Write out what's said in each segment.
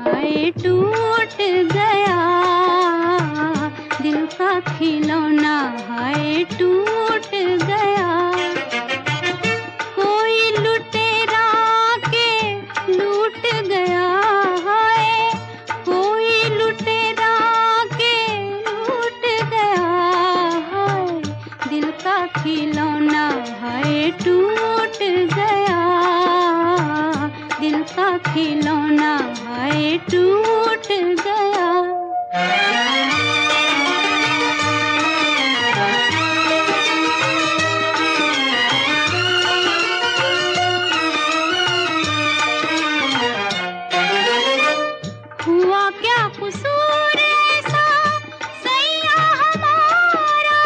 हाय टूट गया दिल का खिलौना, हाय टूट गया। कोई लुटेरा के लूट गया, हाय कोई लुटेरा के लूट गया, हाय दिल का खिलौना, हाय टूट गया दिल का खिलौना, हाय टूट गया। हुआ क्या कसूर ऐसा सैया हमारा,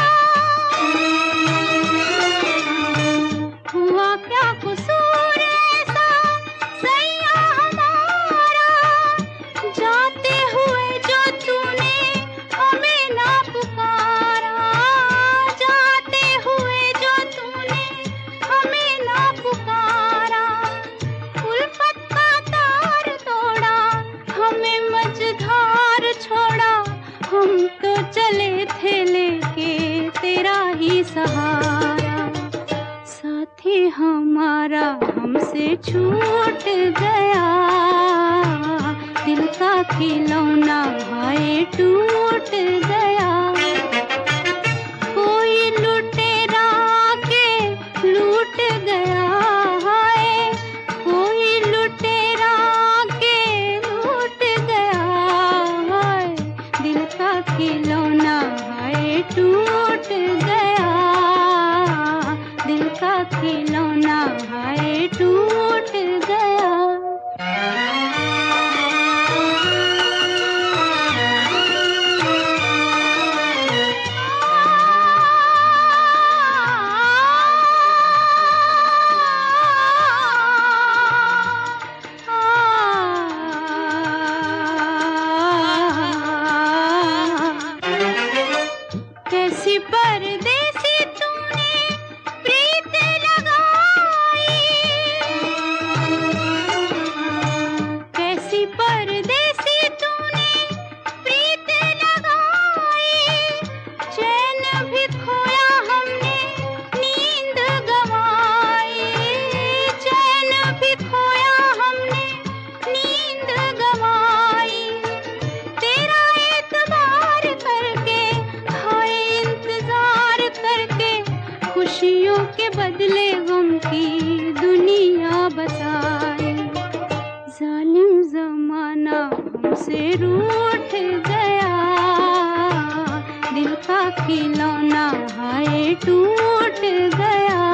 हुआ क्या कसूर ऐसा सैया हमारा, जाते हुए जो तूने हमें ना पुकारा, जाते हुए जो तूने हमें ना पुकारा। उल्फत का तार तोड़ा, हमें मझधार छोड़ा, हम तो चले थे लेके तेरा ही सहारा। साथी हमारा हमसे छूट गया दिल का खिलौना, हाय टूट गया। कोई लुटेरा के लूट गया, हाय कोई लुटेरा के लूट गया, हाय दिल का खिलौना, हाय टूट गया दिल का खिलौना, हाय टूट गया। कैसी परदेसी तूने प्रीत लगाई, कैसी परदेसी तूने प्रीत लगाई, चैन भी खोया हमने नींद गंवाई, चैन भी खोया हमने नींद गंवाई। तेरा एतबार करके, हाय इंतजार करके, खुशियों के बदले गम की दुनिया बसाई। जालिम जमाना हमसे रूठ गया दिल का खिलौना, हाय टूट गया।